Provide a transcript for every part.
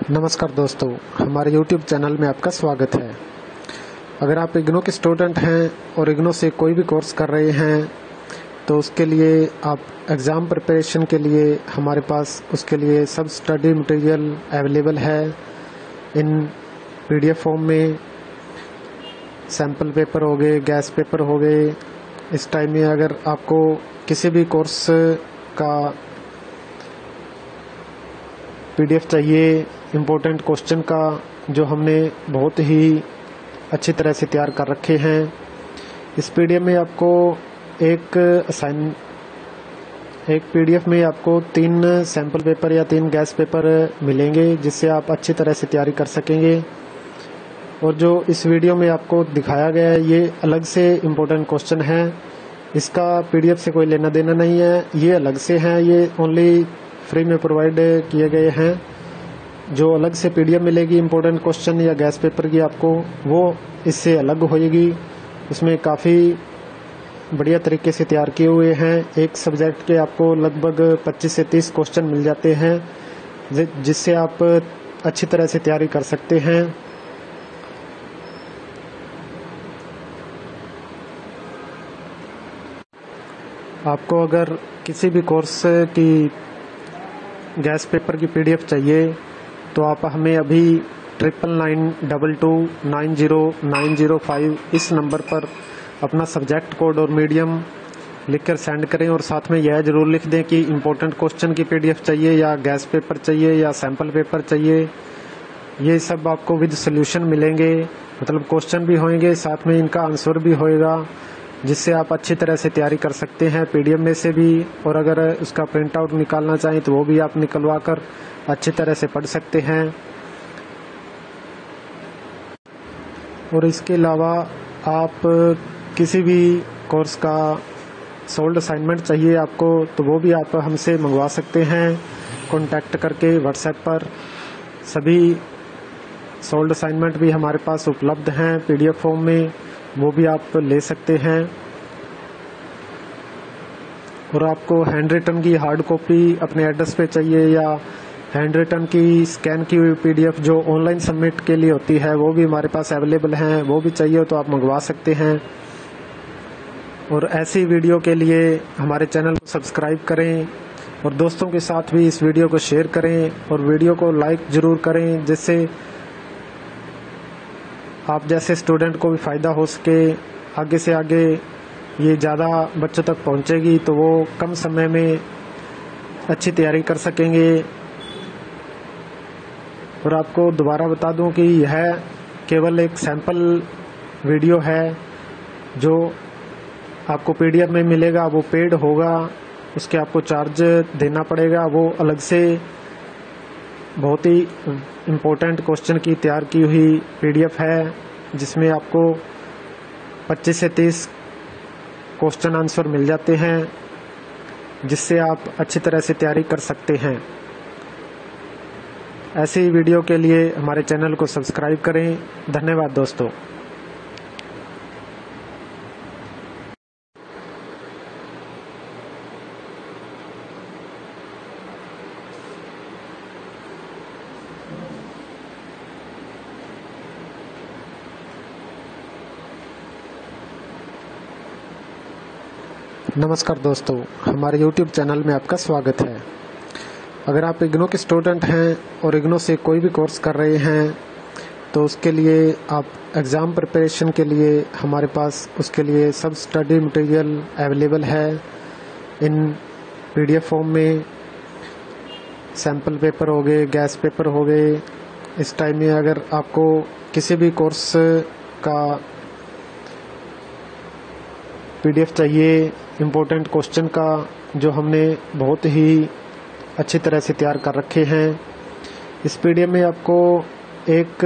नमस्कार दोस्तों, हमारे YouTube चैनल में आपका स्वागत है। अगर आप इग्नो के स्टूडेंट हैं और इग्नो से कोई भी कोर्स कर रहे हैं तो उसके लिए आप एग्ज़ाम प्रिपरेशन के लिए हमारे पास उसके लिए सब स्टडी मटेरियल अवेलेबल है इन PDF फॉर्म में। सैम्पल पेपर हो गए, गैस पेपर हो गए। इस टाइम में अगर आपको किसी भी कोर्स का PDF चाहिए इम्पोर्टेंट क्वेश्चन का, जो हमने बहुत ही अच्छी तरह से तैयार कर रखे हैं, इस PDF में आपको एक PDF में आपको 3 सैम्पल पेपर या 3 गैस पेपर मिलेंगे, जिससे आप अच्छी तरह से तैयारी कर सकेंगे। और जो इस वीडियो में आपको दिखाया गया है ये अलग से इम्पोर्टेंट क्वेश्चन है, इसका PDF से कोई लेना देना नहीं है, ये अलग से हैं, ये ओनली फ्री में प्रोवाइड किए गए हैं। जो अलग से PDF मिलेगी इम्पोर्टेंट क्वेश्चन या गैस पेपर की आपको, वो इससे अलग होएगी। उसमें काफ़ी बढ़िया तरीके से तैयार किए हुए हैं। एक सब्जेक्ट के आपको लगभग 25 से 30 क्वेश्चन मिल जाते हैं, जिससे आप अच्छी तरह से तैयारी कर सकते हैं। आपको अगर किसी भी कोर्स की गैस पेपर की PDF चाहिए तो आप हमें अभी 9992290905 इस नंबर पर अपना सब्जेक्ट कोड और मीडियम लिखकर सेंड करें, और साथ में यह ज़रूर लिख दें कि इम्पोर्टेंट क्वेश्चन की PDF चाहिए या गैस पेपर चाहिए या सैम्पल पेपर चाहिए। ये सब आपको विद सोल्यूशन मिलेंगे, मतलब क्वेश्चन भी होंगे, साथ में इनका आंसर भी होएगा, जिससे आप अच्छी तरह से तैयारी कर सकते हैं PDF में से भी। और अगर उसका प्रिंट आउट निकालना चाहें तो वो भी आप निकलवा कर अच्छी तरह से पढ़ सकते हैं। और इसके अलावा आप किसी भी कोर्स का सोल्ड असाइनमेंट चाहिए आपको तो वो भी आप हमसे मंगवा सकते हैं कॉन्टैक्ट करके WhatsApp पर। सभी सोल्ड असाइनमेंट भी हमारे पास उपलब्ध हैं PDF फॉर्म में, वो भी आप ले सकते हैं। और आपको हैंड रिटन की हार्ड कॉपी अपने एड्रेस पे चाहिए या हैंड रिटन की स्कैन की हुई PDF जो ऑनलाइन सबमिट के लिए होती है, वो भी हमारे पास अवेलेबल हैं, वो भी चाहिए तो आप मंगवा सकते हैं। और ऐसी वीडियो के लिए हमारे चैनल को सब्सक्राइब करें और दोस्तों के साथ भी इस वीडियो को शेयर करें और वीडियो को लाइक ज़रूर करें, जिससे आप जैसे स्टूडेंट को भी फ़ायदा हो सके। आगे से आगे ये ज़्यादा बच्चों तक पहुंचेगी तो वो कम समय में अच्छी तैयारी कर सकेंगे। और आपको दोबारा बता दूं कि यह केवल एक सैंपल वीडियो है, जो आपको PDF में मिलेगा वो पेड होगा, उसके आपको चार्ज देना पड़ेगा। वो अलग से बहुत ही इम्पोर्टेंट क्वेश्चन की तैयार की हुई PDF है, जिसमें आपको 25 से 30 क्वेश्चन आंसर मिल जाते हैं, जिससे आप अच्छी तरह से तैयारी कर सकते हैं। ऐसी वीडियो के लिए हमारे चैनल को सब्सक्राइब करें। धन्यवाद दोस्तों। नमस्कार दोस्तों, हमारे YouTube चैनल में आपका स्वागत है। अगर आप इग्नो के स्टूडेंट हैं और इग्नो से कोई भी कोर्स कर रहे हैं तो उसके लिए आप एग्ज़ाम प्रिपरेशन के लिए हमारे पास उसके लिए सब स्टडी मटेरियल अवेलेबल है इन PDF फॉर्म में। सैम्पल पेपर हो गए, गैस पेपर हो गए। इस टाइम में अगर आपको किसी भी कोर्स का PDF चाहिए इम्पोर्टेंट क्वेश्चन का, जो हमने बहुत ही अच्छी तरह से तैयार कर रखे हैं, इस PDF में आपको एक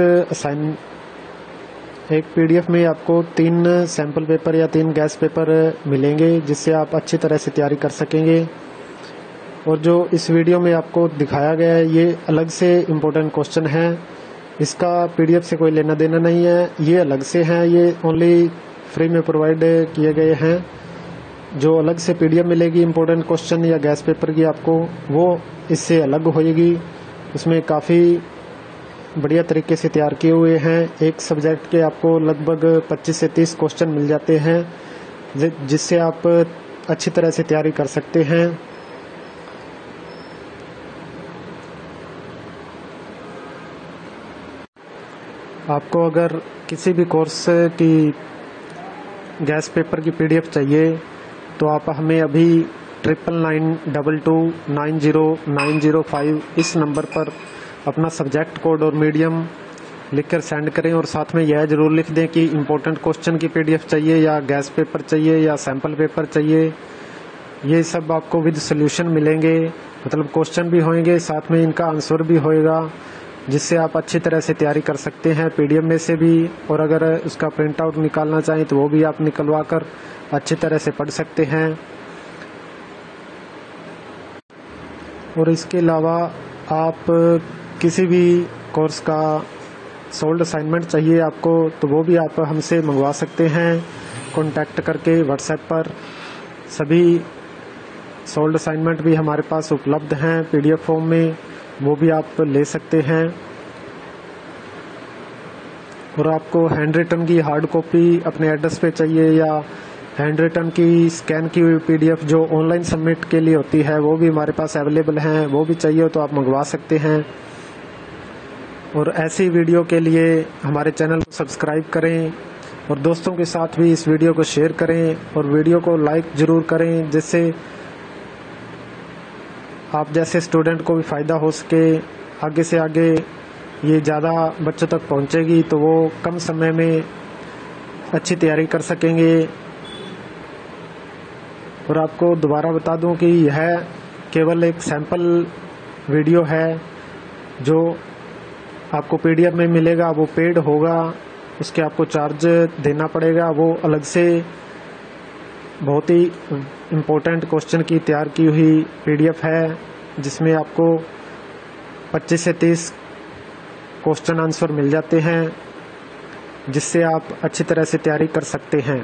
PDF में आपको 3 सैम्पल पेपर या 3 गैस पेपर मिलेंगे, जिससे आप अच्छी तरह से तैयारी कर सकेंगे। और जो इस वीडियो में आपको दिखाया गया है ये अलग से इम्पोर्टेंट क्वेश्चन है, इसका PDF से कोई लेना देना नहीं है, ये अलग से हैं, ये ओनली फ्री में प्रोवाइड किए गए हैं। जो अलग से PDF मिलेगी इम्पोर्टेंट क्वेश्चन या गैस पेपर की आपको, वो इससे अलग होएगी। उसमें काफ़ी बढ़िया तरीके से तैयार किए हुए हैं। एक सब्जेक्ट के आपको लगभग 25 से 30 क्वेश्चन मिल जाते हैं, जिससे आप अच्छी तरह से तैयारी कर सकते हैं। आपको अगर किसी भी कोर्स की गैस पेपर की PDF चाहिए तो आप हमें अभी 9992290905 इस नंबर पर अपना सब्जेक्ट कोड और मीडियम लिखकर सेंड करें, और साथ में यह ज़रूर लिख दें कि इम्पोर्टेंट क्वेश्चन की PDF चाहिए या गैस पेपर चाहिए या सैम्पल पेपर चाहिए। ये सब आपको विद सोल्यूशन मिलेंगे, मतलब क्वेश्चन भी होंगे, साथ में इनका आंसर भी होएगा, जिससे आप अच्छी तरह से तैयारी कर सकते हैं PDF में से भी। और अगर उसका प्रिंट आउट निकालना चाहें तो वो भी आप निकलवा कर अच्छी तरह से पढ़ सकते हैं। और इसके अलावा आप किसी भी कोर्स का सोल्ड असाइनमेंट चाहिए आपको तो वो भी आप हमसे मंगवा सकते हैं कॉन्टैक्ट करके व्हाट्सएप पर। सभी सोल्ड असाइनमेंट भी हमारे पास उपलब्ध हैं PDF फॉर्म में, वो भी आप ले सकते हैं। और आपको हैंड रिटन की हार्ड कॉपी अपने एड्रेस पे चाहिए या हैंड रिटन की स्कैन की हुई PDF जो ऑनलाइन सबमिट के लिए होती है, वो भी हमारे पास अवेलेबल हैं, वो भी चाहिए तो आप मंगवा सकते हैं। और ऐसी वीडियो के लिए हमारे चैनल को सब्सक्राइब करें और दोस्तों के साथ भी इस वीडियो को शेयर करें और वीडियो को लाइक ज़रूर करें, जिससे आप जैसे स्टूडेंट को भी फ़ायदा हो सके। आगे से आगे ये ज़्यादा बच्चों तक पहुंचेगी तो वो कम समय में अच्छी तैयारी कर सकेंगे। और आपको दोबारा बता दूं कि यह केवल एक सैंपल वीडियो है, जो आपको PDF में मिलेगा वो पेड होगा, उसके आपको चार्ज देना पड़ेगा। वो अलग से बहुत ही इम्पोर्टेंट क्वेश्चन की तैयार की हुई PDF है, जिसमें आपको 25 से 30 क्वेश्चन आंसर मिल जाते हैं, जिससे आप अच्छी तरह से तैयारी कर सकते हैं।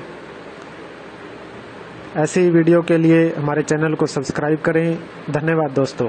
ऐसी वीडियो के लिए हमारे चैनल को सब्सक्राइब करें। धन्यवाद दोस्तों।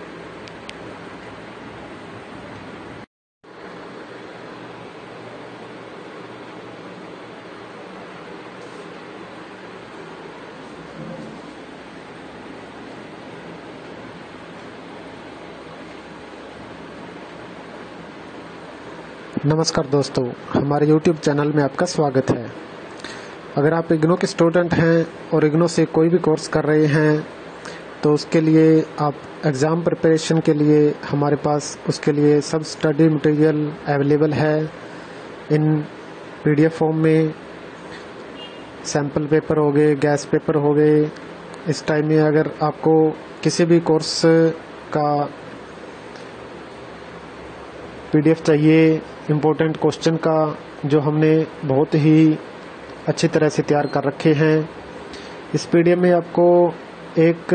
नमस्कार दोस्तों, हमारे YouTube चैनल में आपका स्वागत है। अगर आप इग्नो के स्टूडेंट हैं और इग्नो से कोई भी कोर्स कर रहे हैं तो उसके लिए आप एग्ज़ाम प्रिपरेशन के लिए हमारे पास उसके लिए सब स्टडी मटेरियल अवेलेबल है इन PDF फॉर्म में। सैम्पल पेपर हो गए, गैस पेपर हो गए। इस टाइम में अगर आपको किसी भी कोर्स का PDF चाहिए इम्पोर्टेंट क्वेश्चन का, जो हमने बहुत ही अच्छी तरह से तैयार कर रखे हैं, इस PDF में आपको एक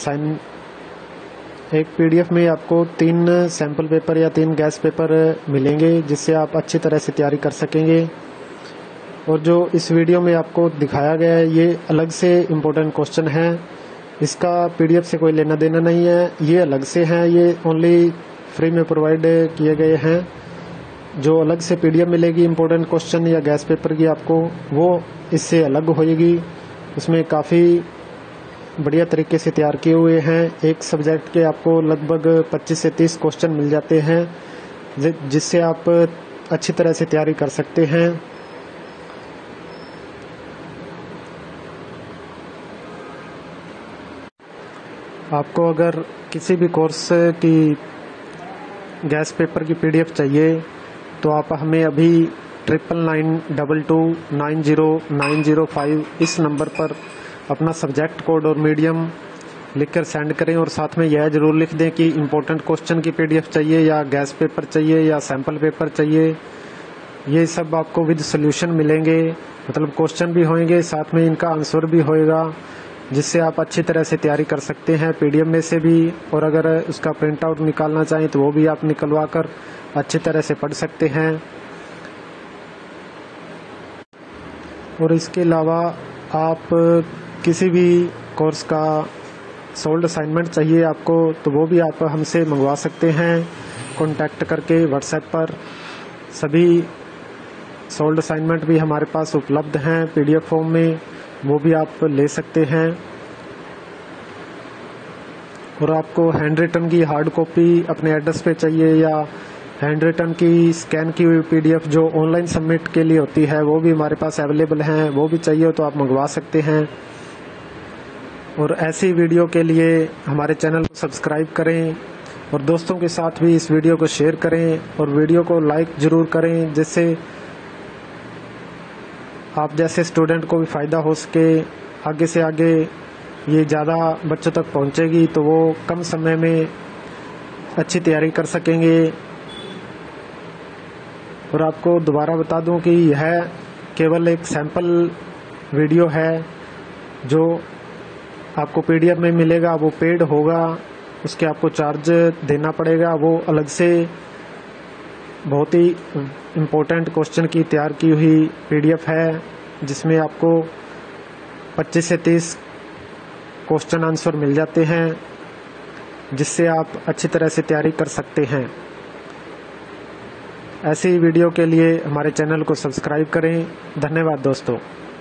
PDF में आपको 3 सैम्पल पेपर या 3 गैस पेपर मिलेंगे, जिससे आप अच्छी तरह से तैयारी कर सकेंगे। और जो इस वीडियो में आपको दिखाया गया है ये अलग से इम्पोर्टेंट क्वेश्चन है, इसका PDF से कोई लेना देना नहीं है, ये अलग से हैं, ये ओनली फ्री में प्रोवाइड किए गए हैं। जो अलग से PDF मिलेगी इम्पोर्टेंट क्वेश्चन या गैस पेपर की आपको, वो इससे अलग होएगी। उसमें काफ़ी बढ़िया तरीके से तैयार किए हुए हैं। एक सब्जेक्ट के आपको लगभग 25 से 30 क्वेश्चन मिल जाते हैं, जिससे आप अच्छी तरह से तैयारी कर सकते हैं। आपको अगर किसी भी कोर्स की गैस पेपर की PDF चाहिए तो आप हमें अभी 9992290905 इस नंबर पर अपना सब्जेक्ट कोड और मीडियम लिखकर सेंड करें, और साथ में यह ज़रूर लिख दें कि इम्पोर्टेंट क्वेश्चन की PDF चाहिए या गैस पेपर चाहिए या सैम्पल पेपर चाहिए। ये सब आपको विद सोल्यूशन मिलेंगे, मतलब क्वेश्चन भी होंगे, साथ में इनका आंसर भी होएगा, जिससे आप अच्छी तरह से तैयारी कर सकते हैं PDF में से भी। और अगर उसका प्रिंट आउट निकालना चाहें तो वो भी आप निकलवा कर अच्छी तरह से पढ़ सकते हैं। और इसके अलावा आप किसी भी कोर्स का सोल्ड असाइनमेंट चाहिए आपको तो वो भी आप हमसे मंगवा सकते हैं कॉन्टैक्ट करके व्हाट्सएप पर। सभी सोल्ड असाइनमेंट भी हमारे पास उपलब्ध हैं PDF फॉर्म में, वो भी आप ले सकते हैं। और आपको हैंड रिटन की हार्ड कॉपी अपने एड्रेस पे चाहिए या हैंड रिटन की स्कैन की हुई PDF जो ऑनलाइन सबमिट के लिए होती है, वो भी हमारे पास अवेलेबल हैं। वो भी चाहिए तो आप मंगवा सकते हैं। और ऐसी वीडियो के लिए हमारे चैनल को सब्सक्राइब करें और दोस्तों के साथ भी इस वीडियो को शेयर करें और वीडियो को लाइक ज़रूर करें, जिससे आप जैसे स्टूडेंट को भी फ़ायदा हो सके। आगे से आगे ये ज़्यादा बच्चों तक पहुंचेगी तो वो कम समय में अच्छी तैयारी कर सकेंगे। और आपको दोबारा बता दूं कि यह केवल एक सैंपल वीडियो है। जो आपको PDF में मिलेगा वो पेड होगा, उसके आपको चार्ज देना पड़ेगा। वो अलग से बहुत ही इम्पोर्टेंट क्वेश्चन की तैयार की हुई PDF है, जिसमें आपको 25 से 30 क्वेश्चन आंसर मिल जाते हैं, जिससे आप अच्छी तरह से तैयारी कर सकते हैं। ऐसी वीडियो के लिए हमारे चैनल को सब्सक्राइब करें। धन्यवाद दोस्तों।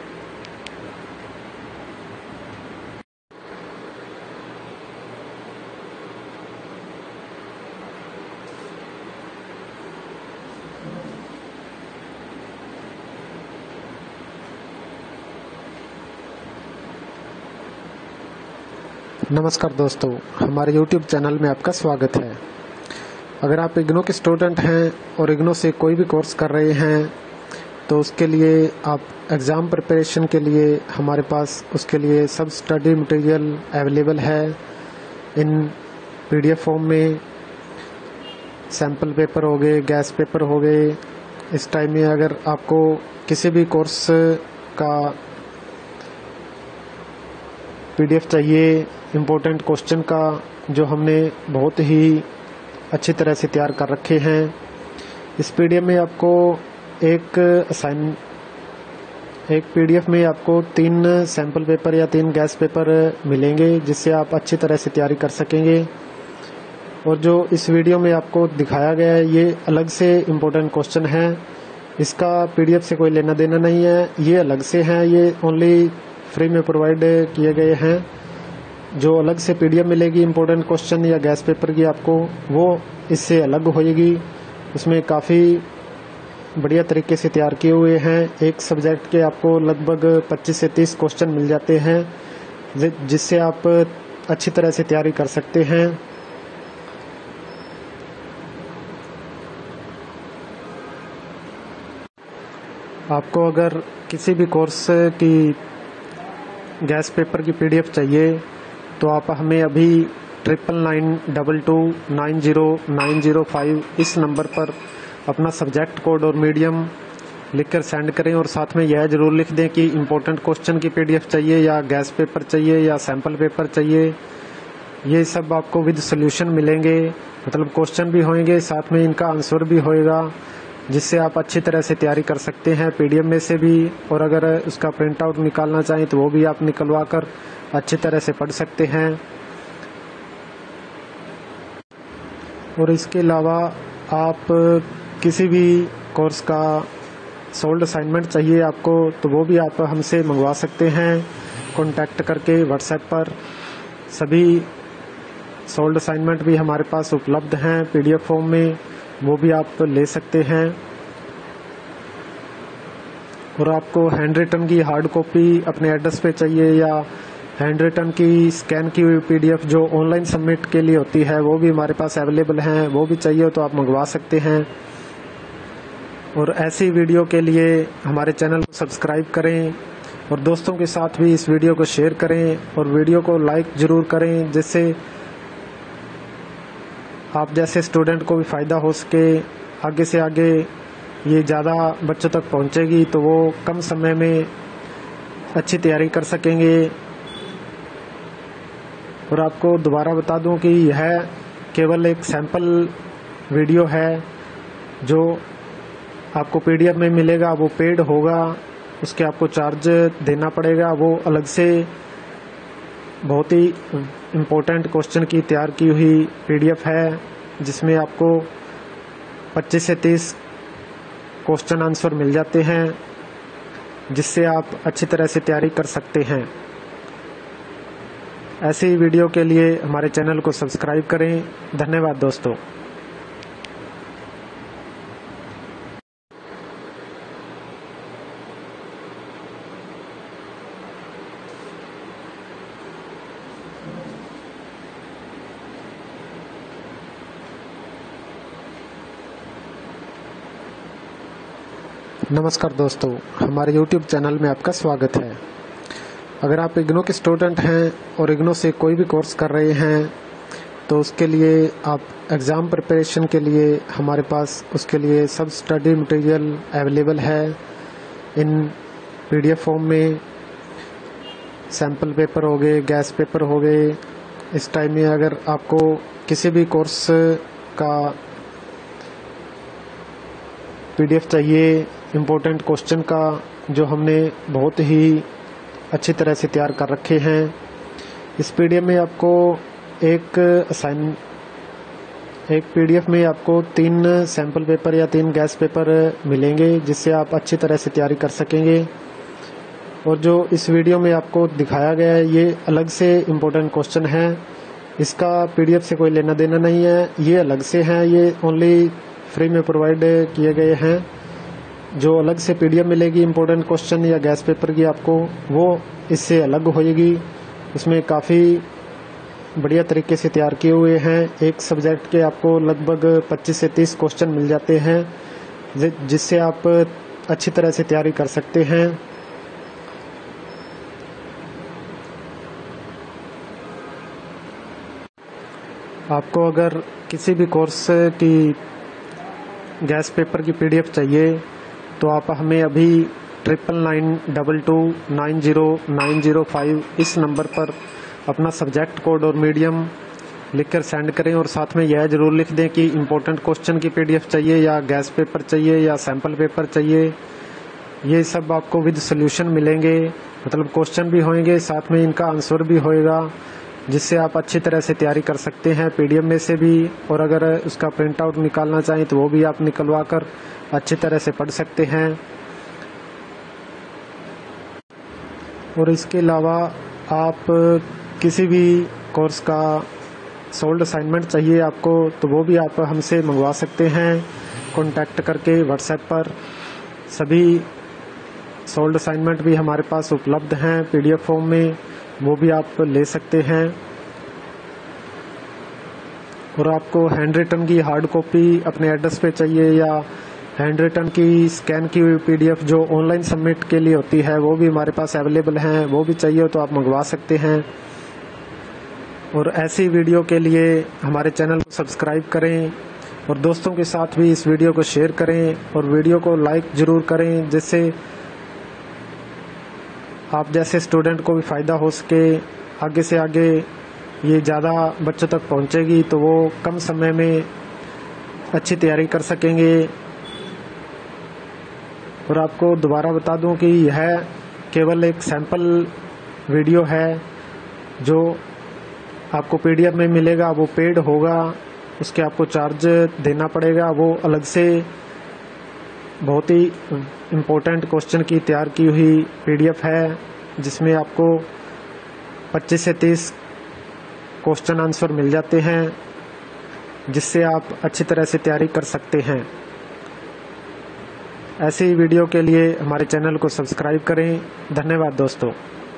नमस्कार दोस्तों, हमारे YouTube चैनल में आपका स्वागत है। अगर आप इग्नो के स्टूडेंट हैं और इग्नो से कोई भी कोर्स कर रहे हैं तो उसके लिए आप एग्ज़ाम प्रिपरेशन के लिए हमारे पास उसके लिए सब स्टडी मटेरियल अवेलेबल है इन PDF फॉर्म में। सैम्पल पेपर हो गए, गैस पेपर हो गए। इस टाइम में अगर आपको किसी भी कोर्स का PDF चाहिए इम्पोर्टेंट क्वेश्चन का, जो हमने बहुत ही अच्छी तरह से तैयार कर रखे हैं, इस PDF में आपको एक PDF में आपको 3 सैम्पल पेपर या 3 गैस पेपर मिलेंगे, जिससे आप अच्छी तरह से तैयारी कर सकेंगे। और जो इस वीडियो में आपको दिखाया गया है ये अलग से इम्पोर्टेंट क्वेश्चन है, इसका PDF से कोई लेना देना नहीं है। ये अलग से हैं, ये ओनली फ्री में प्रोवाइड किए गए हैं। जो अलग से PDF मिलेगी इम्पोर्टेंट क्वेश्चन या गैस पेपर की आपको, वो इससे अलग होएगी। उसमें काफ़ी बढ़िया तरीके से तैयार किए हुए हैं। एक सब्जेक्ट के आपको लगभग 25 से 30 क्वेश्चन मिल जाते हैं, जिससे आप अच्छी तरह से तैयारी कर सकते हैं। आपको अगर किसी भी कोर्स की गैस पेपर की PDF चाहिए तो आप हमें अभी 9992290905 इस नंबर पर अपना सब्जेक्ट कोड और मीडियम लिखकर सेंड करें। और साथ में यह ज़रूर लिख दें कि इम्पोर्टेंट क्वेश्चन की PDF चाहिए या गैस पेपर चाहिए या सैम्पल पेपर चाहिए। ये सब आपको विद सोल्यूशन मिलेंगे, मतलब क्वेश्चन भी होंगे, साथ में इनका आंसर भी होएगा, जिससे आप अच्छी तरह से तैयारी कर सकते हैं PDF में से भी। और अगर उसका प्रिंट आउट निकालना चाहें तो वो भी आप निकलवा कर अच्छी तरह से पढ़ सकते हैं। और इसके अलावा आप किसी भी कोर्स का सोल्ड असाइनमेंट चाहिए आपको तो वो भी आप हमसे मंगवा सकते हैं कॉन्टैक्ट करके व्हाट्सएप पर। सभी सोल्ड असाइनमेंट भी हमारे पास उपलब्ध हैं PDF फॉर्म में, वो भी आप ले सकते हैं। और आपको हैंड रिटन की हार्ड कॉपी अपने एड्रेस पे चाहिए या हैंड रिटन की स्कैन की हुई PDF जो ऑनलाइन सबमिट के लिए होती है, वो भी हमारे पास अवेलेबल हैं। वो भी चाहिए तो आप मंगवा सकते हैं। और ऐसी वीडियो के लिए हमारे चैनल को सब्सक्राइब करें और दोस्तों के साथ भी इस वीडियो को शेयर करें और वीडियो को लाइक ज़रूर करें, जिससे आप जैसे स्टूडेंट को भी फ़ायदा हो सके। आगे से आगे ये ज़्यादा बच्चों तक पहुंचेगी तो वो कम समय में अच्छी तैयारी कर सकेंगे। और आपको दोबारा बता दूं कि यह केवल एक सैंपल वीडियो है। जो आपको PDF में मिलेगा वो पेड होगा, उसके आपको चार्ज देना पड़ेगा। वो अलग से बहुत ही इम्पोर्टेंट क्वेश्चन की तैयार की हुई PDF है, जिसमें आपको 25 से 30 क्वेश्चन आंसर मिल जाते हैं, जिससे आप अच्छी तरह से तैयारी कर सकते हैं। ऐसी ही वीडियो के लिए हमारे चैनल को सब्सक्राइब करें। धन्यवाद दोस्तों। नमस्कार दोस्तों, हमारे YouTube चैनल में आपका स्वागत है। अगर आप इग्नो के स्टूडेंट हैं और इग्नो से कोई भी कोर्स कर रहे हैं तो उसके लिए आप एग्ज़ाम प्रिपरेशन के लिए हमारे पास उसके लिए सब स्टडी मटेरियल अवेलेबल है इन PDF फॉर्म में। सैम्पल पेपर हो गए, गैस पेपर हो गए। इस टाइम में अगर आपको किसी भी कोर्स का PDF चाहिए इम्पोर्टेंट क्वेश्चन का, जो हमने बहुत ही अच्छी तरह से तैयार कर रखे हैं, इस PDF में आपको एक PDF में आपको 3 सैम्पल पेपर या 3 गैस पेपर मिलेंगे, जिससे आप अच्छी तरह से तैयारी कर सकेंगे। और जो इस वीडियो में आपको दिखाया गया है ये अलग से इम्पोर्टेंट क्वेश्चन है, इसका PDF से कोई लेना देना नहीं है, ये अलग से हैं, ये ओनली फ्री में प्रोवाइड किए गए हैं। जो अलग से PDF मिलेगी इम्पोर्टेंट क्वेश्चन या गैस पेपर की आपको, वो इससे अलग होएगी। इसमें काफ़ी बढ़िया तरीके से तैयार किए हुए हैं। एक सब्जेक्ट के आपको लगभग 25 से 30 क्वेश्चन मिल जाते हैं, जिससे आप अच्छी तरह से तैयारी कर सकते हैं। आपको अगर किसी भी कोर्स की गैस पेपर की PDF चाहिए तो आप हमें अभी 9992290905 इस नंबर पर अपना सब्जेक्ट कोड और मीडियम लिखकर सेंड करें, और साथ में यह ज़रूर लिख दें कि इम्पोर्टेंट क्वेश्चन की PDF चाहिए या गैस पेपर चाहिए या सैम्पल पेपर चाहिए। ये सब आपको विद सोल्यूशन मिलेंगे, मतलब क्वेश्चन भी होंगे, साथ में इनका आंसर भी होएगा, जिससे आप अच्छी तरह से तैयारी कर सकते हैं PDF में से भी। और अगर उसका प्रिंट आउट निकालना चाहें तो वो भी आप निकलवा कर अच्छी तरह से पढ़ सकते हैं। और इसके अलावा आप किसी भी कोर्स का सोल्ड असाइनमेंट चाहिए आपको तो वो भी आप हमसे मंगवा सकते हैं कॉन्टैक्ट करके WhatsApp पर। सभी सोल्ड असाइनमेंट भी हमारे पास उपलब्ध हैं PDF फॉर्म में, वो भी आप ले सकते हैं। और आपको हैंड रिटन की हार्ड कॉपी अपने एड्रेस पे चाहिए या हैंड रिटन की स्कैन की हुई PDF जो ऑनलाइन सबमिट के लिए होती है, वो भी हमारे पास अवेलेबल हैं, वो भी चाहिए तो आप मंगवा सकते हैं। और ऐसी वीडियो के लिए हमारे चैनल को सब्सक्राइब करें और दोस्तों के साथ भी इस वीडियो को शेयर करें और वीडियो को लाइक ज़रूर करें, जिससे आप जैसे स्टूडेंट को भी फ़ायदा हो सके। आगे से आगे ये ज़्यादा बच्चों तक पहुंचेगी तो वो कम समय में अच्छी तैयारी कर सकेंगे। और आपको दोबारा बता दूं कि यह केवल एक सैंपल वीडियो है, जो आपको PDF में मिलेगा वो पेड होगा, उसके आपको चार्ज देना पड़ेगा। वो अलग से बहुत ही इम्पोर्टेंट क्वेश्चन की तैयार की हुई PDF है, जिसमें आपको 25 से 30 क्वेश्चन आंसर मिल जाते हैं, जिससे आप अच्छी तरह से तैयारी कर सकते हैं। ऐसी ही वीडियो के लिए हमारे चैनल को सब्सक्राइब करें। धन्यवाद दोस्तों।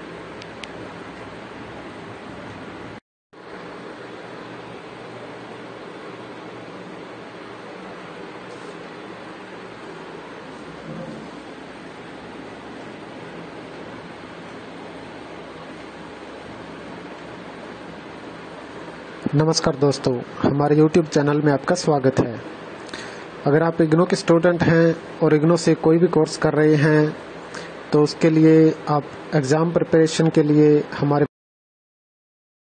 नमस्कार दोस्तों, हमारे YouTube चैनल में आपका स्वागत है। अगर आप इग्नो के स्टूडेंट हैं और इग्नो से कोई भी कोर्स कर रहे हैं तो उसके लिए आप एग्ज़ाम प्रिपरेशन के लिए हमारे